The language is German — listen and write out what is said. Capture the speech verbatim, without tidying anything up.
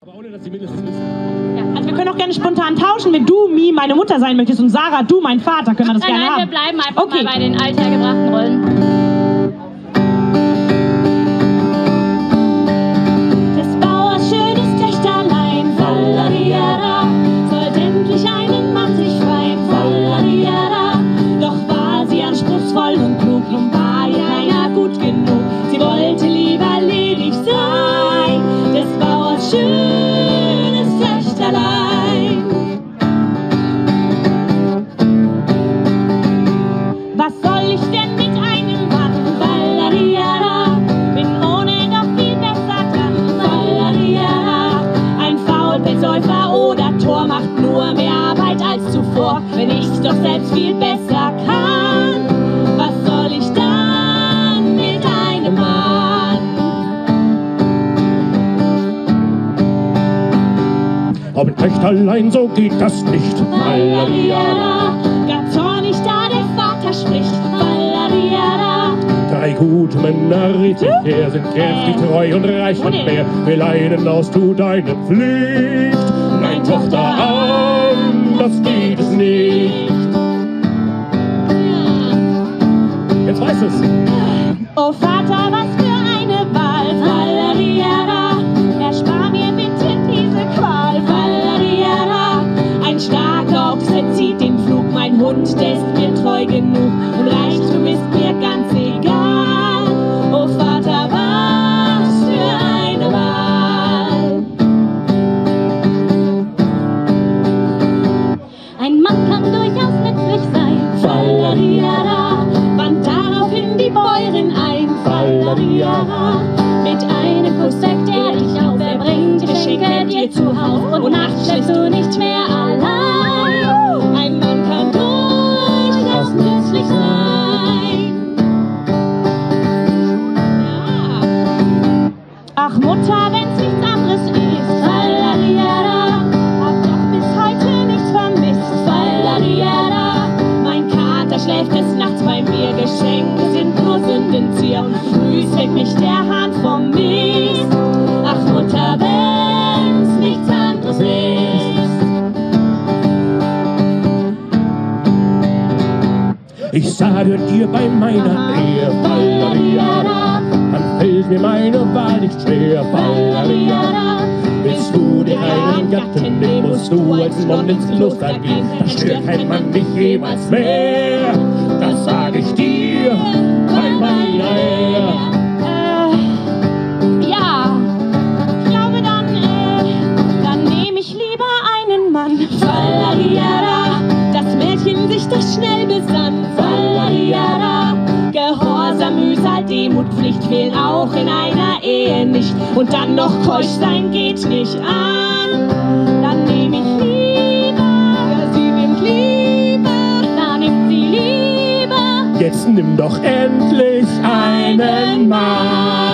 Aber ohne, dass die Mädels das wissen. Ja, also wir können auch gerne spontan tauschen, wenn du, Mi, meine Mutter sein möchtest und Sarah, du, mein Vater, können wir das nein, gerne nein, haben. wir bleiben einfach okay. mal bei den althergebrachten Rollen. Des Bauers schönes Töchterlein, Fallariara, sollte endlich einen Mann sich freien, Fallariara. Doch war sie anspruchsvoll und klug und war ihr keiner gut genug. Sie wollte lieber ledig sein, des Bauers schönes Töchterlein. Was soll ich denn mit einem Mann, Fallariara? Bin ohne doch viel besser dran, Fallariara. Ein Faulpelzsäufer oder Tor macht nur mehr Arbeit als zuvor, wenn ich's doch selbst viel besser kann. Was soll ich dann mit einem Mann? Aber mit Töchterlein, so geht das nicht. Fallariara, gar zornig da der Vater spricht, Fallariara. Drei gute Männer richtig her, sind kräftig, treu und reich und mehr. Will einen aus, tu deine Pflicht. Nein, Tochter, anders geht es nicht. Jetzt weiß es. Oh Vater, was für eine Wahl, Fallariara. Erspar mir bitte diese Qual, Fallariara. Ein starker Ochse zieht den Flug, mein Hund, der ist mir treu genug. Und Reichtum ist mir ganz egal. Oh Vater, was für eine Wahl. Ein Mann kann durchaus nützlich sein, Fallariara. Wand daraufhin die Bäuerin ein, Fallariara. Mit einem Kuss weckt er dich auf, er bringt Geschenke dir zu Haus und nachts schläfst du nicht mehr allein. Ein Mann kann durchaus nützlich sein. Ja. Ach Mutter, wenn's nichts anderes ist, Fallariara, hab doch bis heute nichts vermisst, Fallariara. Mein Kater schläft des Nachts bei mir, Geschenke sind nur Sündenzieher und früh weckt mich der Hahn vom Mist. Ach Mutter, wenn's nichts anderes ist. Ich sage dir bei meiner Ehe, Fallariara, dann fällt mir meine Wahl nicht schwer, Fallariara. Willst du dir einen Gatten nehmen, musst du als Nonn ins Kloster gehen, dann stört kein Mann dich jemals mehr. Das sag ich dir bei meiner Ehe. Äh, ja, ich glaube dann, äh, dann nehme ich lieber einen Mann, Fallariara. Das Mädchen sich das schnell besann, Fallariara. Gehorsam, Mühsal, Demut, Pflicht fehlen auch in einer Ehe nicht. Und dann noch keusch sein geht nicht an. Dann nehm ich lieber, ja, sie nimmt lieber, dann nimmt sie lieber. Jetzt nimm doch endlich einen Mann.